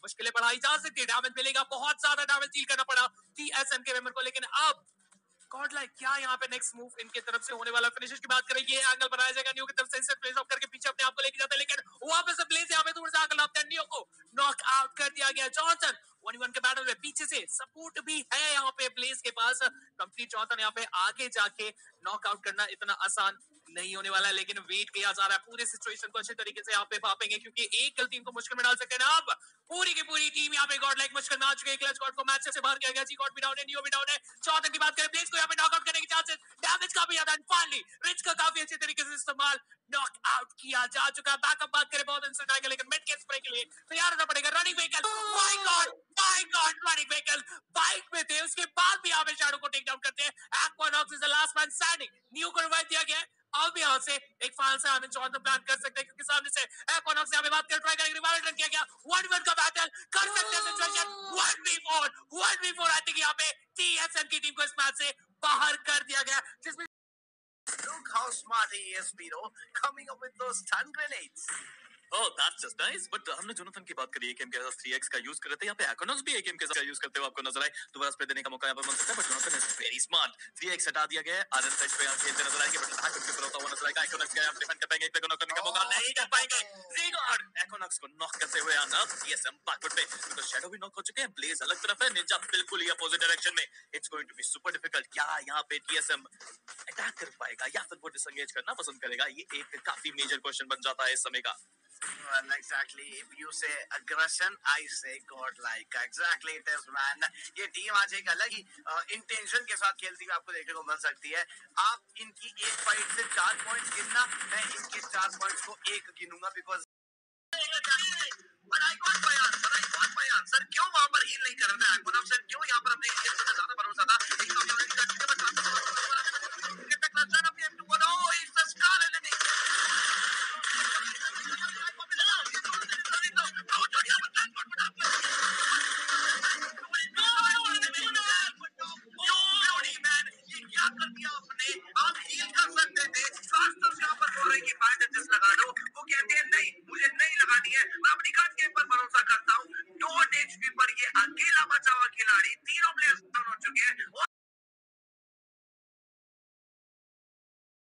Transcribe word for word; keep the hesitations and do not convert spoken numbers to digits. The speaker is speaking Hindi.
मुश्किलें बढ़ाई जा सकती है, डैमेज मिलेगा, बहुत ज्यादा डैमेज डील करना पड़ा टीएसएम के मेंबर को, लेकिन अब गॉड लाइक क्या यहाँ पे नेक्स्ट मूव इनके तरफ से होने वाला। फिनिशर्स की बात करें, ये एंगल बनाया जाएगा न्यू की तरफ से, इंस्टेंट प्लेस ऑफ करके पीछे अपने आप को लेके जाता है, लेकिन वापस से प्लेस यहाँ पे थोड़ा सा एंगल लाते हैं, न्यू को नॉक आउट कर दिया गया। जॉनसन वन वन के बैटल में पीछे से सपोर्ट भी है यहाँ पे प्लेस के पास, कंप्लीट जॉनसन यहाँ पे आगे जाके नॉक आउट करना इतना आसान नहीं होने वाला है, लेकिन वेट किया जा रहा है पूरे सिचुएशन को अच्छे तरीके से यहाँ पे भापेंगे, क्योंकि एक गलती इनको मुश्किल में डाल सकते हैं ना। अब पूरी की पूरी टीम यहाँ पे गॉड लाइक मुश्किल में आ चुकी है, क्लच गॉड को मैच से बाहर किया गया, जी गॉड भी डाउन है, नियो भी डाउन है। चौथे की बात करें, प्लेस को यहाँ पे नॉकआउट करने की चांसेस, डैमेज का भी आता है, फाइनली रिच का काफी अच्छे तरीके से इस्तेमाल नॉक आउट किया जा चुका है। बैकअप बात करें, बहुत इंस्टेंट आएगा, लेकिन मिड के स्प्रे के लिए तैयार रहना पड़ेगा। Running vehicle, my god my god, running vehicle bike में थे, उसके बाद भी यहाँ पे शैडो को टेक डाउन करते हैं। Aquanox is the last man standing, new को रिवाइव दिया गया है। अब यहाँ से एक फाइनल से हमें चौदह प्लान कर सकते हैं, क्योंकि सामने से एक्वानॉक्स यहाँ पे बात कर ट्राई करेंगे, रिवाइव रन किया गया, वन वन का बैटल कर सकते हैं situation, one v four one v four. I think यहाँ पे टीएसएम की टीम को इस मैच से बाहर कर दिया गया, जिसमें look how smart he is, Piro, coming up with those stun grenades. Oh, that's just nice. But हमने जोनाथन की बात करी, एकेएम के साथ थ्री एक्स का यूज कर रहे थे, यहाँ पे एक्वानॉक्स भी एकेएम के साथ यूज करते हुए आपको नजर आए, दोबारा स्प्रे देने का मौका यहाँ पर मिल सकता है, but Jonathan is very smart. Three X हटा दिया गया है, आरएन साइड पे यहाँ खेलते नजर आएंगे, बट अटैक उनके ऊपर होता हुआ नजर आएगा। एक्वानॉक्स का यहाँ डिफेंड कर पाएंगे, एक पे नॉक करने का मौका नहीं कर पाएंगे। ज़ीगॉड एक्वानॉक्स को नॉक करते हुए आना टीएसएम बैकवर्ड पे, बिकॉज़ शैडो भी नॉक हो चुके हैं, ब्लेज अलग तरफ है, निंजा बिल्कुल ही अपोजिट डायरेक्शन में। It's going to be super difficult. क्या यहाँ पे टीएसएम अटैक कर पाएगा या फिर वो डिसएंगेज करना पसंद करेगा? ये एक काफी मेजर क्वेश्चन बन जाता है इस समय का। Well, exactly. If you say aggression, I say godlike. Exactly it is, man. ये टीम आज एक अलग ही इंटेंशन के साथ खेलती हुई आपको देखने को मिल सकती है। आप इनकी एक फाइट से चार पॉइंट्स गिनना, मैं इनके चार पॉइंट्स को एक गिनूंगा, बिकॉज